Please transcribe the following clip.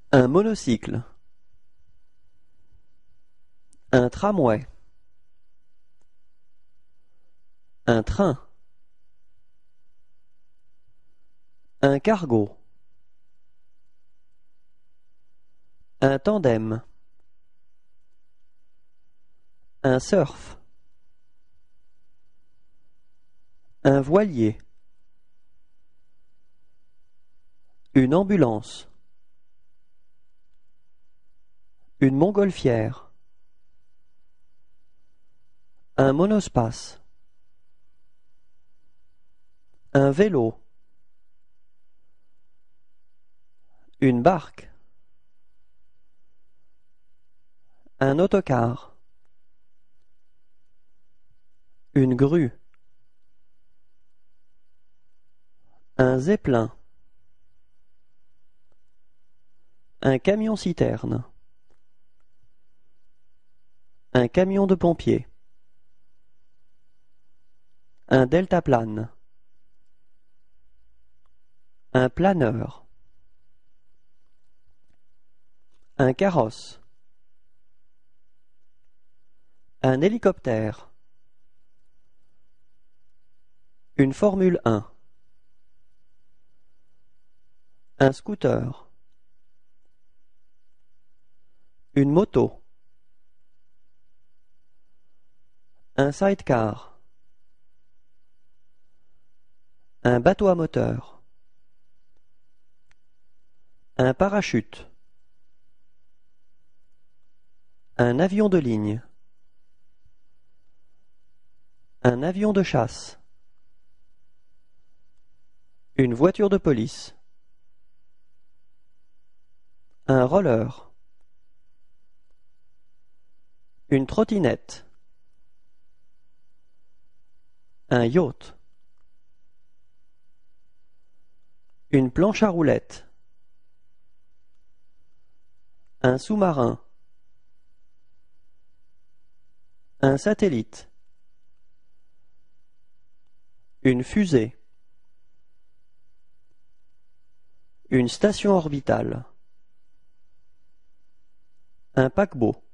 Un monocycle. Un tramway. Un train. Un cargo. Un tandem. Un surf. Un voilier. Une ambulance. Une montgolfière. Un monospace. Un vélo. Une barque. Un autocar. Une grue. Un zeppelin. Un camion-citerne. Un camion de pompier. Un deltaplane. Un planeur. Un carrosse. Un hélicoptère. Une Formule 1. Un scooter. Une moto. Un sidecar. Un bateau à moteur. Un parachute. Un avion de ligne. Un avion de chasse. Une voiture de police. Un roller. Une trottinette. Un yacht. Une planche à roulettes. Un sous-marin. Un satellite. Une fusée. Une station orbitale. Un paquebot.